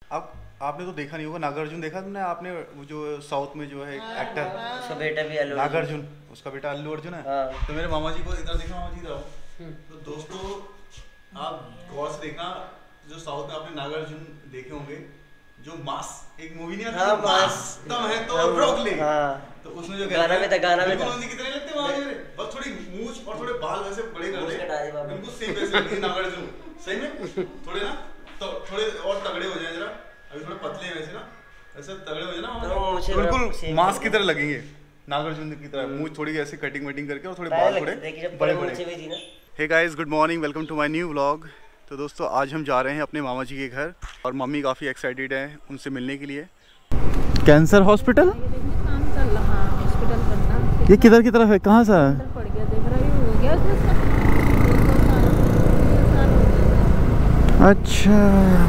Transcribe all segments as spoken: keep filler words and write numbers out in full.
अब आपने तो देखा नहीं होगा, नागार्जुन देखा तुमने? आपने वो जो साउथ में जो है एक्टर, उसका बेटा भी अल्लू नागार्जुन, उसका बेटा अल्लू अर्जुन है। हाँ। तो मेरे मामा जी को इधर देखा, मामा जी इधर आओ। तो दोस्तों आप गौर से देखना, जो साउथ में आपने नागार्जुन देखे होंगे, जो मास एक मूवी नहीं आती, हाँ, मास तुम है तो रोक ले। हाँ। तो उसमें जो गाना में था, गाना में था। बिल्कुल कितने लगते हैं मामा जी मेरे, बस थोड़ी मूंछ और थोड़े बाल वैसे बड़े कर मूंछ दे, कटा दी बाबा। बिल्कुल सेम वैसे लगे नागार्जुन। सही में थोड़े ना तो थोड़े और तगड़े हो जाए जरा, अभी थोड़े पतले हैं वैसे ना, ऐसे तगड़े हो जाए ना तो मामा मुझे जी, बिल्कुल सेम मास की लगता तरह लगेंगे, नागार्जुन की तरह। मूंछ थोड़ी ऐसे कटिंग वटिंग करके और थोड़े है। बाल थोड़े देखिए जब बड़े बड़े बड़े। भी थी ना। Hey guys, good morning, welcome to my new vlog. तो दोस्तों आज हम जा रहे हैं अपने मामा जी के घर और मम्मी काफ़ी एक्साइटेड है उनसे मिलने के लिए। कैंसर हॉस्पिटल काम चल रहा है, हॉस्पिटल बनना। ये किधर की तरफ है, कहाँ सा है? पड़ गया, देख रही हो गया उसमें से दो साल हो गए। अच्छा,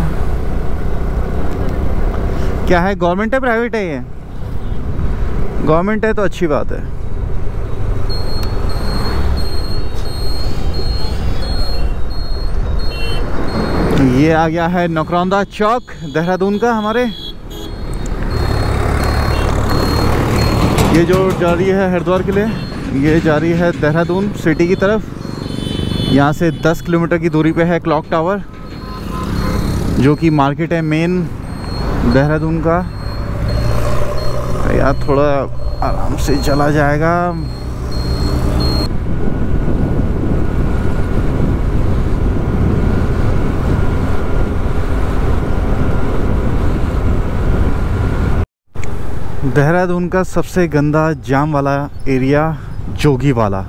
क्या है, गवर्नमेंट है प्राइवेट है? ये गवर्नमेंट है तो अच्छी बात है। ये आ गया है नकरौंदा चौक देहरादून का हमारे। ये जो जा रही है हरिद्वार के लिए, ये जा रही है देहरादून सिटी की तरफ। यहाँ से दस किलोमीटर की दूरी पे है क्लॉक टावर, जो कि मार्केट है मेन देहरादून का। यार थोड़ा आराम से चला जाएगा। देहरादून का सबसे गंदा जाम वाला एरिया जोगी वाला।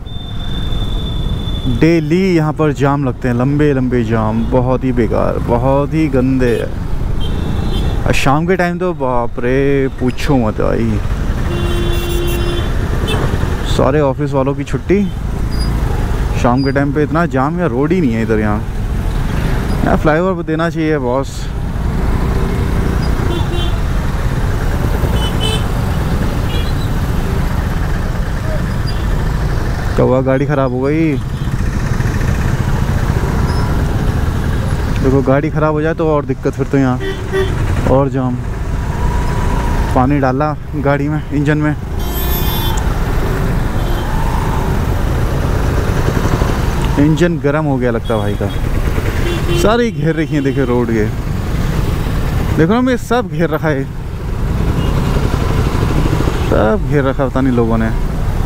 डेली यहाँ पर जाम लगते हैं, लंबे लंबे जाम, बहुत ही बेकार, बहुत ही गंदे है। और शाम के टाइम तो बाप रे पूछो मत भाई, सारे ऑफिस वालों की छुट्टी, शाम के टाइम पे इतना जाम। या रोड ही नहीं है इधर, यहाँ यहाँ फ्लाईओवर देना चाहिए बॉस। क्या हुआ, गाड़ी ख़राब हो गई? देखो गाड़ी ख़राब हो जाए तो और दिक्कत, फिर तो यहाँ और जाम। पानी डाला गाड़ी में, इंजन में। इंजन गर्म हो गया लगता है भाई का। सारी घेर रखी हैं, देखो रोड के, देखो ना, मैं सब घेर रखा है, सब घेर रखा पता नहीं लोगों ने।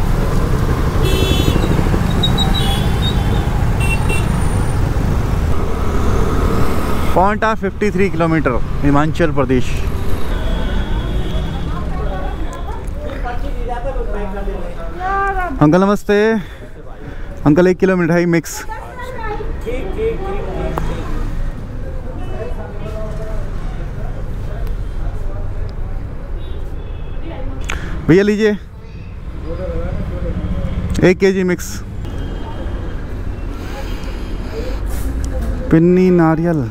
पॉइंटा fifty three kilometre Himachal Pradesh. Uncle नमस्ते। अंकल एक किलो मिठाई मिक्स। भैया लीजिए एक केजी मिक्स। पिन्नी नारियल,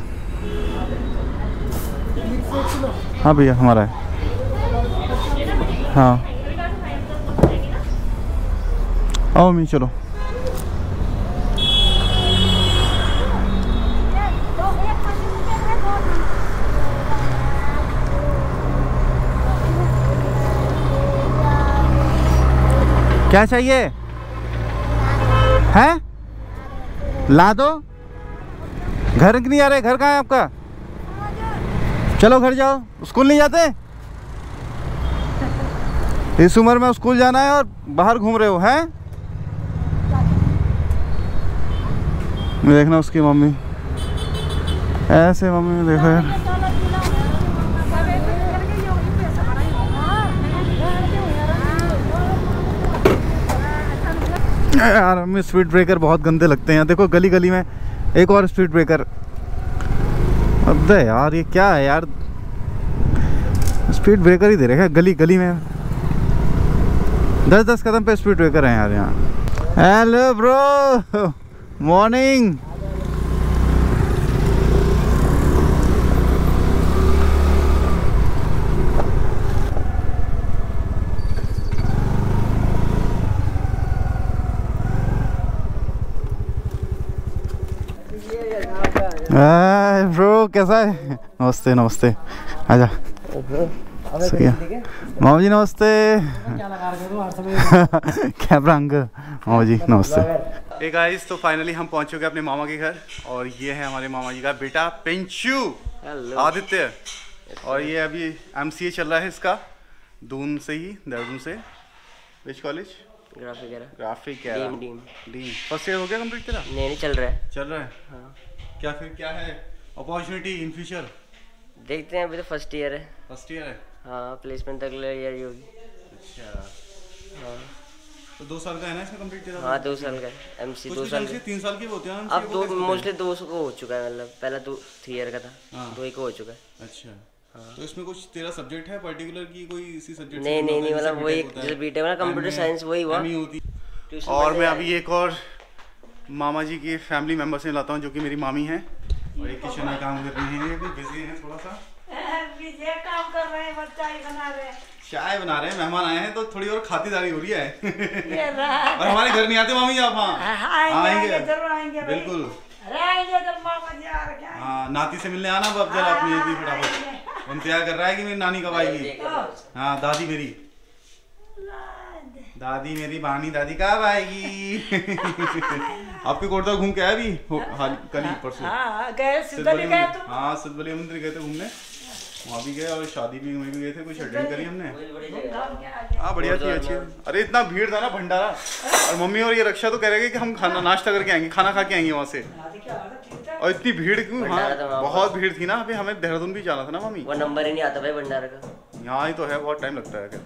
हाँ भैया हमारा है। हाँ आओ मैं, चलो। क्या चाहिए है? ला दो। घर नहीं आ रहे? घर कहाँ है आपका? चलो घर जाओ। स्कूल नहीं जाते? इस उम्र में स्कूल जाना है और बाहर घूम रहे हो हैं? देखना उसकी मम्मी ऐसे, मम्मी देखो यार। यार हमें स्पीड ब्रेकर बहुत गंदे लगते हैं। देखो गली गली में एक और स्पीड ब्रेकर। अबे यार ये क्या है यार, स्पीड ब्रेकर ही दे रहे हैं गली गली में। दस दस कदम पे स्पीड ब्रेकर हैं यार यहाँ। Hello bro, morning. Hi bro, कैसा है? नमस्ते नमस्ते, आजा। सही है मामा जी, नमस्ते। कैमरा अंकल, मामा जी नमस्ते। हे गाइस, तो फाइनली हम पहुंच चुके हैं अपने मामा के घर और ये है हमारे मामा जी का बेटा पेंचू आदित्य। और ये अभी एमसीए चल रहा है इसका, दून से ही, देहरादून से। Which college? ग्राफिक है। ग्राफिक है। डीम डीम डीम फर्स्ट ईयर हो गया कंप्लीट तेरा? नहीं नहीं चल रहा है। चल रहा है। हाँ। क्या फिर क्या है अपॉर्चुनिटी इन फ्यूचर? देखते हैं, अभी तो फर्स्ट ईयर है। फर्स्ट ईयर है। हाँ, प्लेसमेंट तक ले ईयर ही होगी। अच्छा, हाँ तो दो साल का है ना इसका कंप्लीट तेरा? हाँ, दो साल का है एमसी। दो साल का। तीन साल के होते हैं अब दो मोस्टली दो सौ को हो चुका है, मतलब पहला दो थ्री ईयर का था। हाँ। दो ही को हो चुका है। अच्छा। हाँ। तो इसमें कुछ तेरा सब्जेक्ट है पर्टिकुलर की कोई इसी सब्जेक्ट? नहीं नहीं नहीं, मतलब वही जैसे बीटेक में कंप्यूटर साइंस वही हुआ। और मैं अभी एक और मामा जी के फैमिली मेंबर से लाता हूँ जो कि मेरी मामी हैं और एक किचन में काम कर रही हैं, बिजी हैं थोड़ा सा। काम कर रहे हैं, चाय बना रहे हैं। चाय बना रहे हैं, मेहमान आए हैं तो थोड़ी और खातिरदारी हो रही है। और हमारे घर नहीं आते मामी आप? हाँ आएंगे, जरूर आएंगे, बिल्कुल आएंगे जब मामा जी आ रहे हैं। हाँ, नाती से मिलने आना अब जरा अपनी भी फटाफट। इंतजार कर रहा है कि मेरी नानी कब आएगी। हाँ, दादी मेरी, दादी मेरी बानी दादी कब आएगी? आपके कोटदा घूम के आया अभी कल ही परसों? हाँ गए, सिद्धली गए तुम? हाँ, सिद्धली मंदिर गए थे घूमने, वहाँ भी गए और शादी भी में भी गए थे, कुछ अटेंड करी हमने। हाँ बढ़िया थी, अच्छी। अरे इतना भीड़ था ना भंडारा, और मम्मी और ये रक्षा तो कह रहे कि हम खाना नाश्ता करके आएंगे, खाना खा के आएंगे वहाँ से। और इतनी भीड़ क्यों? हाँ बहुत भीड़ थी ना। अभी हमें देहरादून भी जाना था ना मम्मी। वो नंबर ही नहीं आता भाई भंडारा का। यहाँ ही तो है, बहुत टाइम लगता है क्या।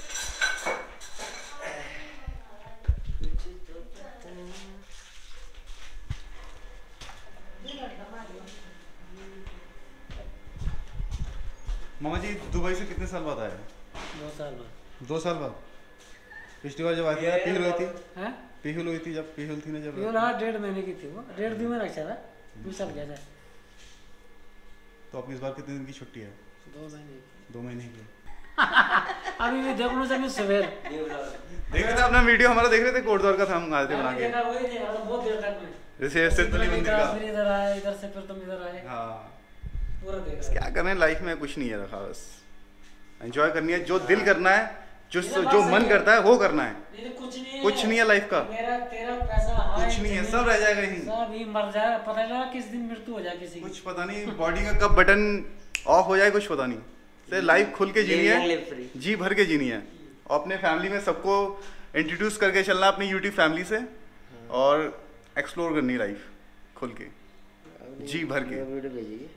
मामा जी दुबई से कितने साल बाद आए? दो साल बाद। दो साल बाद? पिछली बार जब आई थी पीहुल हुई थी, पीहुल हुई थी जब, पीहुल थी ना जब। पीहुल हाँ डेढ़ महीने की थी वो, डेढ़ दिन में रखा था, दो साल गया था। तो अपनी इस बार कितने दिन की छुट्टी है? दो महीने दो महीने की। अभी भी देख लो जब सवेर देख रहे थे अपना वीडियो, हमारा देख रहे थे कोटद्वार का था, हम आए थे बना के। वही देखा बहुत देर तक में, जैसे सिद्धली मंदिर का। फिर इधर आए, इधर से फिर तुम इधर आए। हाँ पूरा देखा। क्या करना है लाइफ में, कुछ नहीं है रखा, बस एंजॉय करनी है, जो दिल करना है, जो जो मन करता है वो करना है। कुछ नहीं है, कुछ नहीं है लाइफ का, मेरा तेरा पैसा कुछ नहीं है, सब रह जाएगा यहीं, सब ही मर जाए, पता नहीं लगा किस दिन मृत्यु हो जाए किसी की। कुछ पता नहीं, बॉडी का कब बटन ऑफ हो जाए कुछ पता नहीं। तो लाइफ खुल के जीनी है, जी भर के जीनी है, और अपने फैमिली में सबको इंट्रोड्यूस करके चलना अपनी यूट्यूब फैमिली से, और एक्सप्लोर करनी लाइफ खुल के, जी भर के। वीडियो भेजिए,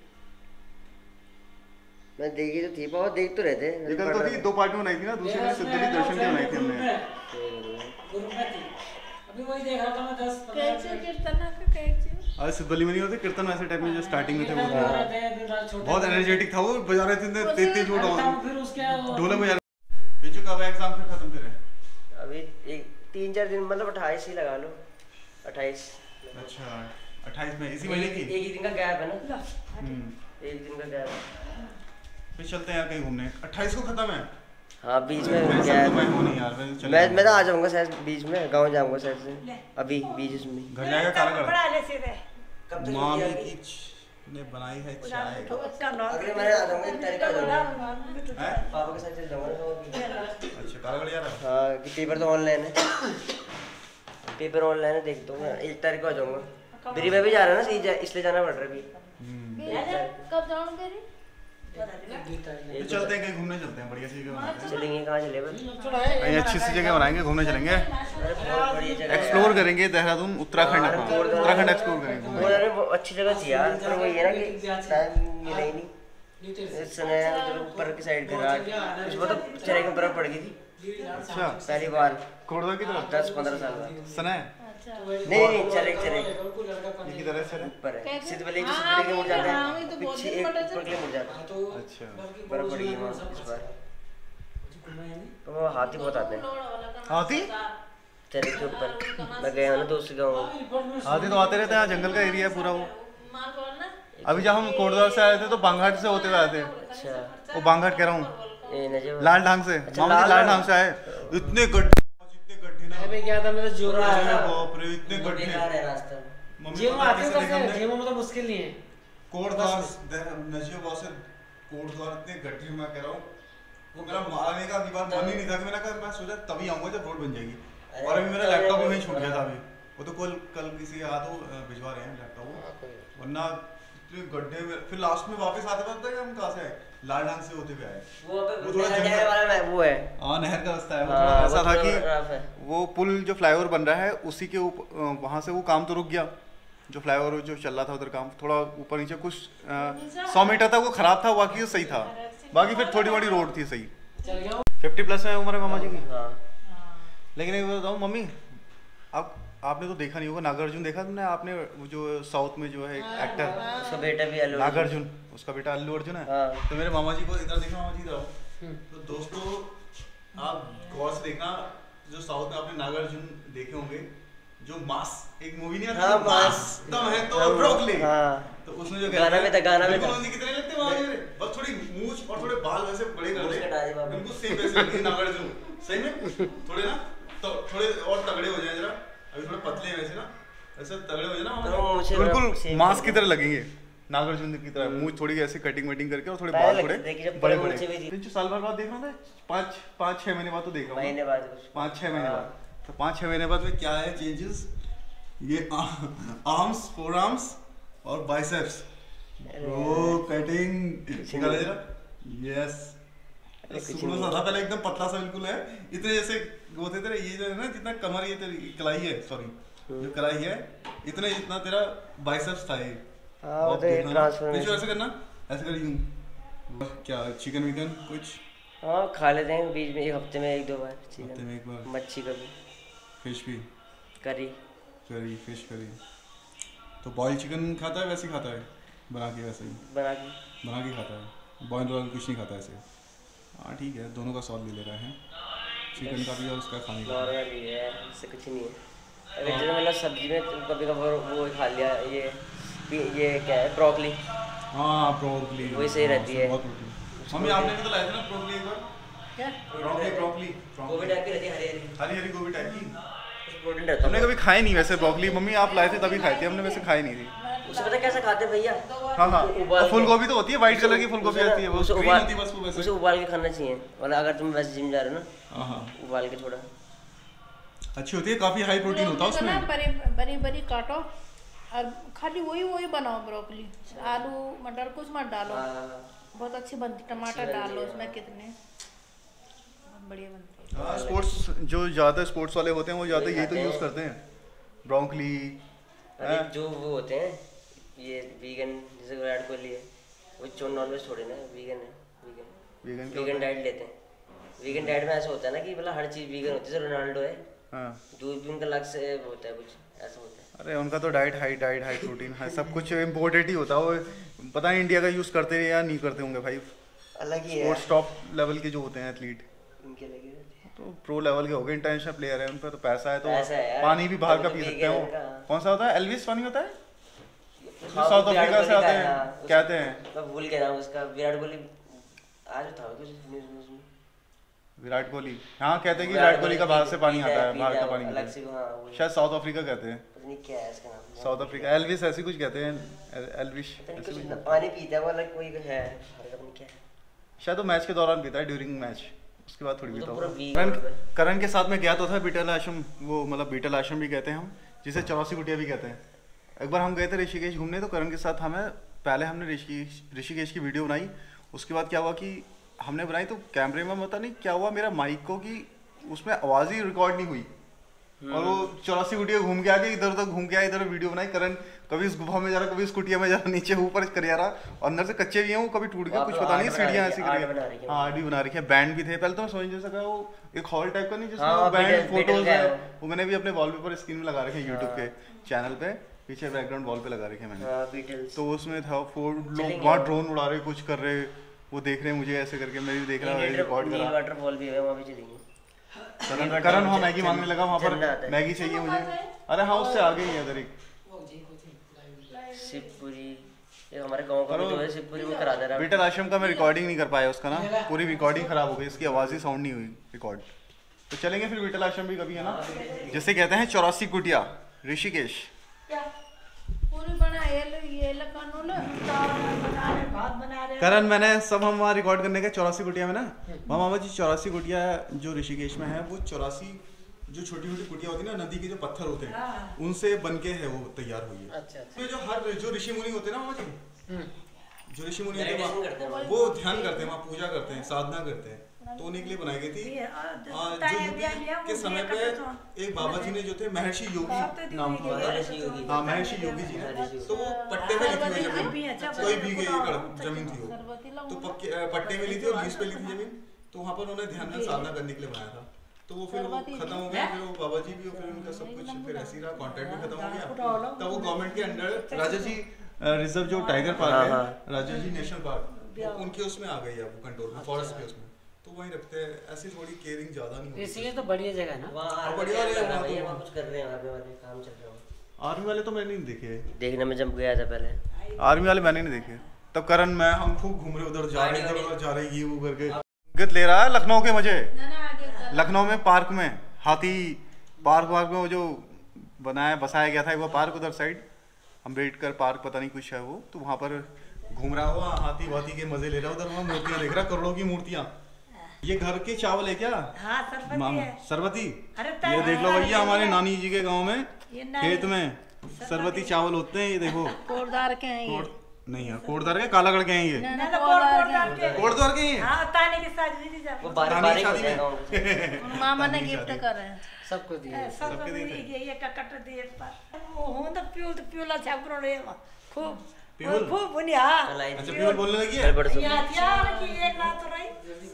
मैं देखी तो थी, बहुत देख तो रहते हैं। ये कल तो थी, दो पार्ट में बनाई थी ना, दूसरी में सिद्धली दर्शन की बनाई थी हमने। ग्रुप में थी, अभी वही देख रहा था मैं दस पंद्रह। कीर्तन का कैसे? आज सिद्धली में नहीं होते कीर्तन, वैसे टाइप में जो स्टार्टिंग में थे वो थे, बहुत एनर्जेटिक था, वो बजा रहे थे तेज तेज वो फिर उसके ढोलक बजा रहे। पिछू कब एग्जाम फिर खत्म तेरे? अभी एक तीन चार दिन, मतलब अट्ठाईस ही लगा लो, अट्ठाईस। अच्छा अट्ठाईस में, इसी महीने की? एक ही दिन का गैप है ना, एक दिन का गैप। फिर चलते हैं यार कहीं घूमने। अट्ठाईस को खत्म है? हाँ बीच में गैप। मैं मैं तो आ जाऊंगा शायद बीच में, गाँव जाऊंगा शायद से, अभी बीच में। घर जाएगा काला बड़ा ले सीधे। मामी की ने बनाई है चाय। अगले महीने आ जाऊंगा, एक तारीख को आ जाऊंगा, पापा के साथ चल जाऊंगा। अच्छा कालागढ़ जा रहा है? हाँ कि पेपर तो ऑनलाइन है, पेपर ऑनलाइन है, देखता हूँ एक तारीख को आ जाऊंगा। मेरी मैं भी जा रहा है ना, इसलिए जाना पड़ रहा है अभी। कब जाऊँ मेरी? तो चलते हैं कहीं घूमने, चलते हैं बढ़िया सी जगह बनाते हैं। चलेंगे, कहाँ चले कहीं अच्छी सी जगह बनाएंगे, घूमने चलेंगे, एक्सप्लोर करेंगे देहरादून, उत्तराखंड। उत्तराखंड एक्सप्लोर करेंगे। वो अच्छी जगह थी यार, पर वही है ना कि टाइम मिला ही नहीं। इस समय उधर ऊपर की साइड घर कुछ मतलब चले के बर्फ पड़ गई थी। अच्छा पहली बार कोटद्वार की तरफ? दस पंद्रह साल बाद सुना है? नहीं नहीं चले चले की तरह से ऊपर है, सिद्धवली से सिद्धवली के मुड़ जाते हैं, पीछे एक ऊपर के लिए मुड़ जाते हैं। अच्छा बर्फ पड़ी है वहाँ इस बार, तो वो हाथी बहुत आते हैं। हाथी? चले के ऊपर मैं गया हूँ ना दोस्त गाँव। हाथी तो आते रहते हैं, जंगल का एरिया है पूरा वो। अभी जब हम कोटद्वार से आए थे तो बांघाट से होते हुए आए थे। अच्छा वो बांघाट कह रहा हूँ, लाल ढांग से। मामा जी लाल ढांग से आए, इतने गड्ढे, इतने गड्ढे ना। अभी क्या था, मेरा जोर आ रहा है, बाप रे इतने गड्ढे। बेकार है रास्ता। जीवन आते हैं, जीवन में तो मुश्किल नहीं है। कोट द्वार नशिया बहुत से कोट द्वार इतने गड्ढे मैं कह रहा हूँ, वो मेरा मारने का अभी बात मन ही नहीं था कि मैंने कहा मैं सोचा तभी आऊँगा जब रोड बन जाएगी। और अभी मेरा लैपटॉप भी वहीं छूट गया था अभी, वो तो कल कल किसी आ तो भिजवा रहे हैं लैपटॉप, वरना इतने गड्ढे में फिर लास्ट में वापस आते वक्त हम कहाँ से आए, लाल डांग से होते हुए आए। वो वो थोड़ा नहर वाला वो है, हाँ नहर का रास्ता है, वो थोड़ा ऐसा था कि वो पुल जो फ्लाईओवर बन रहा है उसी के ऊपर वहाँ से वो काम तो रुक गया, जो फ्लाईओवर जो चल रहा था उधर काम थोड़ा ऊपर नीचे कुछ सौ मीटर तक वो खराब था, बाकी सही था, बाकी फिर थोड़ी बड़ी रोड थी सही। फिफ्टी प्लस है उम्र है मामा जी की। लेकिन एक बताऊँ मम्मी, अब आपने तो देखा नहीं होगा, नागार्जुन देखा तुमने आपने, वो जो साउथ में जो है एक्टर, उसका बेटा भी अल्लू नागार्जुन, उसका बेटा अल्लू अर्जुन है। हाँ। तो मेरे मामा जी को इधर देखना, मामा जी इधर आओ। तो दोस्तों आप गौर से देखना, जो साउथ में आपने नागार्जुन देखे होंगे, जो मास एक मूवी नहीं आती, हाँ, मास तुम है तो ब्रोकली, हाँ। तो उसमें जो गाना में था, गाना में था। बिल्कुल कितने लगते हैं मामा जी, बस थोड़ी मूंछ और थोड़े बाल वैसे बड़े कर दे, बिल्कुल सेम वैसे नहीं नागार्जुन, सही में थोड़े ना तो थोड़े और तगड़े हो जाए जरा, अभी थोड़े पतले हैं वैसे ना, ऐसे तगड़े हो जाए ना तो बिल्कुल मास की तरह लगेंगे, नागार्जुन की तरह मूंछ थोड़ी ऐसे कटिंग वटिंग करके और थोड़े बाल थोड़े बड़े बड़े। जो साल भर बाद देख रहा था, पाँच पाँच छह महीने बाद तो देख रहा हूँ, महीने बाद, पाँच छह महीने बाद, तो पाँच छह महीने बाद में क्या है चेंजेस, ये आर्म्स, फोर आर्म्स और बाइसेप्स, ब्रो कटिंग निकाल जरा, यस सुनो सा था पहले एकदम पतला सा बिल्कुल है, इतने जैसे होते थे ये जो है ना, जितना कमर ये तेरी कलाई है, सॉरी जो कलाई है इतने जितना तेरा बाइसेप्स था ये। हाँ वो तो ये ट्रांसफॉर्मेशन। ऐसे करना, ऐसे कर यूं। क्या चिकन विकन कुछ? हाँ खा लेते हैं बीच में, एक हफ्ते में एक दो बार चिकन, हफ्ते में एक बार मच्छी कभी, फिश भी, करी करी फिश करी। तो बॉयल चिकन खाता है वैसे खाता है, बना के वैसे ही बना के बना के खाता है, बॉयल रॉयल कुछ नहीं खाता ऐसे। हाँ ठीक है, दोनों का स्वाद ले ले रहा है, चिकन का भी और उसका खाने का नॉर्मल ही है, इससे कुछ नहीं है। अगर जैसे मतलब सब्जी में कभी कभार वो खा लिया, ये ये क्या है ब्रोकली, हाँ ब्रोकली वही सही रहती है। बहुत प्रोटीन। मम्मी आपने भी तो लाया था ना ब्रोकली एक बार, क्या ब्रोकली ब्रोकली गोभी टाइप की रहती है, हरी हरी हरी हरी गोभी टाइप की, प्रोटीन रहता है। हमने कभी खाई नहीं वैसे ब्रोकली, मम्मी आप लाए थे तभी खाई थी हमने, वैसे खाई नहीं थी। उसे पता कैसे खाते हैं भैया? हाँ हाँ फूल गोभी तो होती है, व्हाइट कलर की फूल गोभी आती है, वो ग्रीन होती है बस, वो वैसे उसे उबाल के खाना चाहिए, मतलब अगर तुम वैसे जिम जा रहे हो ना, हाँ हाँ उबाल के थोड़ा अच्छी होती है, काफी हाई प्रोटीन होता है उसमें। बड़ी बड़ी बड़ी काटो और खाली वही वही बनाओ, ब्रोकली आलू मटर कुछ मत डालो, बहुत अच्छी बनती, टमाटर डालो उसमें कितने, बहुत बढ़िया बनती है। हाँ स्पोर्ट्स जो ज़्यादा स्पोर्ट्स वाले होते हैं वो ज़्यादा यही तो यूज़ करते हैं, ब्रोकली। जो वो होते हैं ये वीगन, जैसे विराट कोहली है, वो जो नॉनवेज छोड़े ना, वीगन है, वीगन वीगन वीगन डाइट लेते हैं। वीगन डाइट में ऐसा होता है ना कि मतलब हर चीज़ वीगन होती है, जैसे रोनाल्डो है, हाँ दूध भी उनका अलग से होता है, कुछ ऐसा होता है। अरे उनका तो diet high diet high protein है, सब कुछ इम्पोर्टेड ही होता है, वो पता नहीं इंडिया का यूज़ करते हैं या नहीं करते होंगे भाई, अलग ही है स्पोर्ट्स टॉप लेवल के जो होते हैं एथलीट, इनके लगे रहते हैं। तो प्रो लेवल के हो गए, इंटरनेशनल प्लेयर है, उन पर तो पैसा है, तो पैसा है यार, पानी भी बाहर का तभी पी तो सकते हैं। vegan वो का। कौन सा होता है, एल्विस पानी होता है, हाँ, साउथ विराट अफ्रीका से कोहली आते का हैं, है, हाँ, कहते हैं मैं भूल गया नाम उसका, विराट कोहली आज था कुछ न्यूज़ न्यूज़ में, विराट कोहली, हाँ कहते हैं कि विराट कोहली का बाहर से पानी आता है, बाहर का पानी अलग आता से, है, हाँ वो शायद साउथ अफ्रीका कहते हैं, पता नहीं क्या है इसका नाम, साउथ अफ्रीका एल्विस ऐसे कुछ कहते हैं, एल्विश पता नहीं ऐसे कुछ कुछ, पानी पीता है वो, अलग कोई है, पता नहीं क्या है, शायद वो मैच के दौरान पीता है, ड्यूरिंग मैच, उसके बाद थोड़ी वो तो पीता पूरा होगा। वीक करण होता है। करण के साथ में गया तो था बीटल आश्रम, वो मतलब बीटल आश्रम भी कहते हैं हम, जिसे चौरासी कुटिया भी कहते हैं। एक बार हम गए थे ऋषिकेश घूमने, तो करण के साथ हमें पहले हमने ऋषिकेश ऋषिकेश की वीडियो बनाई, उसके बाद क्या हुआ कि हमने बनाई तो कैमरे में पता नहीं क्या हुआ मेरा माइक को कि उसमें आवाज़ ही रिकॉर्ड नहीं हुई, और वो चौरासी कुटिया घूम के आके इधर उधर घूम के आया, इधर वीडियो बनाई, करण कभी इस गुफा में जा रहा, कभी इस कुटिया में जा रहा, नीचे ऊपर कर जा रहा, अंदर से कच्चे भी हैं वो, कभी टूट गया, कुछ पता नहीं, सीढ़ियाँ ऐसी करी, हाँ आर्ट भी बना रखी है, बैंड भी थे, पहले तो मैं समझ नहीं सका, वो एक हॉल टाइप का नहीं जिसमें हाँ, बैंड Beatles- फोटोज Beatles का है, है वो मैंने भी अपने वॉलपेपर स्क्रीन में लगा रखे हैं यूट्यूब के चैनल पे, पीछे बैकग्राउंड वॉल पे लगा रखे हैं मैंने, हाँ बीटल्स, तो उसमें था फोर लोग चलेंगे वहाँ वो। ड्रोन उड़ा रहे, कुछ कर रहे, वो देख रहे हैं मुझे ऐसे करके, मैं भी देख रहा हूँ, रिकॉर्ड नील करा। वाटरफॉल भी है, वहाँ भी चलेंगे। करण करण वहाँ मैगी मांगने लगा, वहाँ झंडा आता पर है। मैगी चाहिए मुझे, अरे हाँ उससे आगे ही है इधर एक, शिवपुरी, ये हमारे गांव का भी जो है शिवपुरी में करा दे रहा है। बीटल आश्रम का मैं रिकॉर्डिंग नहीं कर पाया उसका ना, पूरी रिकॉर्डिंग खराब हो गई, इसकी आवाज़ ही साउंड नहीं हुई रिकॉर्ड। तो चलेंगे फिर बीटल आश्रम भी कभी, है ना, जिसे कहते हैं चौरासी कुटिया ऋषिकेश। पूरी बना ये ये लगानो ला करण मैंने सब हम वहाँ रिकॉर्ड करने के चौरासी कुटिया में ना, वहाँ मामा जी चौरासी कुटिया जो ऋषिकेश में है, वो चौरासी जो छोटी छोटी कुटिया होती है ना, नदी के जो पत्थर होते हैं उनसे बन के है वो तैयार हुई है। अच्छा, अच्छा। जो हर जो ऋषि मुनि होते हैं ना मामा जी, जो ऋषि मुनि होते हैं वो ध्यान करते हैं, वहाँ पूजा करते हैं, साधना करते हैं, तो उन्हीं के लिए बनाई गई थी। जो युग के समय पे एक बाबा जी ने जो थे महर्षि योगी नाम, हाँ महर्षि योगी जी ने, तो वो पट्टे में ली थी वो जमीन, कोई भी एकड़ जमीन थी वो, तो पक्के पट्टे में ली थी और लीज पे ली थी जमीन, तो वहाँ पर उन्होंने ध्यान में साधना करने के लिए बनाया था। तो वो फिर वो खत्म हो गया, फिर वो बाबा जी भी, फिर उनका सब कुछ फिर ऐसे ही रहा, कॉन्ट्रैक्ट भी खत्म हो गया, तब वो गवर्नमेंट के अंडर राजा जी रिजर्व जो टाइगर पार्क है, राजा जी नेशनल पार्क, उनके उसमें आ गई है वो कंट्रोल में, फॉरेस्ट के उसमें, तो वहीं रखते हैं। ऐसी थोड़ी केयरिंग ज्यादा नहीं होती, इसलिए तो बढ़िया जगह है ना, वहाँ बढ़िया है, वहाँ कुछ कर रहे हैं, आर्मी वाले काम चल रहा है। आर्मी वाले तो मैंने नहीं देखे, देखने में जब गया था पहले, आर्मी वाले मैंने नहीं देखे। तब करण मैं हम खूब घूम रहे, उधर जा रहे, इधर उधर जा रहे, ये वो करके गत ले रहा है लखनऊ के मजे। लखनऊ में पार्क में हाथी पार्क वार्क में वो जो बनाया बसाया गया था वो पार्क, उधर साइड अम्बेडकर पार्क पता नहीं कुछ है वो, तो वहाँ पर घूम रहा हुआ हाथी वाथी के मजे ले रहा, उधर वहाँ मूर्तियाँ देख रहा, करोड़ों की मूर्तियाँ। ये घर के चावल है क्या? हाँ, सरबती है। सरबती, अरे ये देख लो भैया, हमारे नानी जी के गांव में खेत में सरबती चावल होते हैं, ये देखो। कोटदार के हैं ये, नहीं है कोटदार के, कालागढ़ के हैं ये, कोटद्वार के हैं। हाँ, ताने की शादी थी जब, वो बारी बारी शादी में मामा ने गिफ्ट कर रहे हैं सबको दिए, सबको दिए, ये ककट दिए पर वो हो तो प्यूल तो प्यूला छाप रे खूब प्यूल खूब बुनिया। अच्छा प्यूल बोलने लगी है। यार यार की एक ना तो रही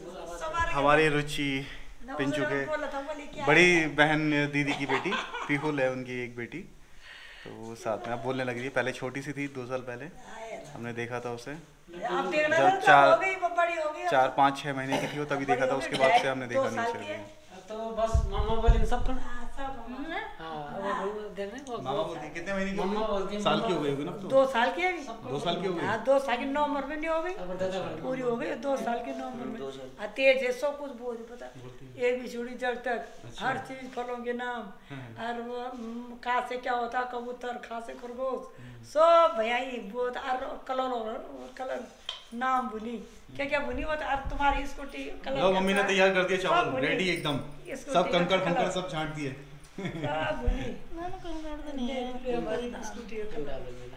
हमारी रुचि पिंचू के बड़ी बहन दीदी की बेटी पीहुल है, उनकी एक बेटी, तो वो साथ में अब बोलने लगी थी। पहले छोटी सी थी, दो साल पहले हमने देखा था उसे, जब चार चार पाँच छः महीने की थी वो तभी देखा था, उसके बाद से हमने देखा नहीं उसे। तो बस मामा बोले सब कर, मामा बोलती कितने महीने की मामा बोलती, साल की हो गई होगी ना तो? दो साल की है, दो साल की हो गई। हाँ, दो साल की नवंबर में नहीं हो गई, पूरी हो गई दो साल की नवंबर में। तेज है, सब कुछ बोल पता, एक भी छुड़ी जड़ तक हर चीज, फलों के नाम, और वो खा से क्या होता, कबूतर, खा से खरगोश, सब भैया बहुत, और कलर कलर नाम बुनी क्या क्या बुनी, वो तो तुम्हारी स्कूटी कलर, मम्मी ने तैयार कर दिया चावल रेडी एकदम, सब कंकड़ कंकड़ सब छांट दिए। ना ना कोई नहीं है, स्कूटी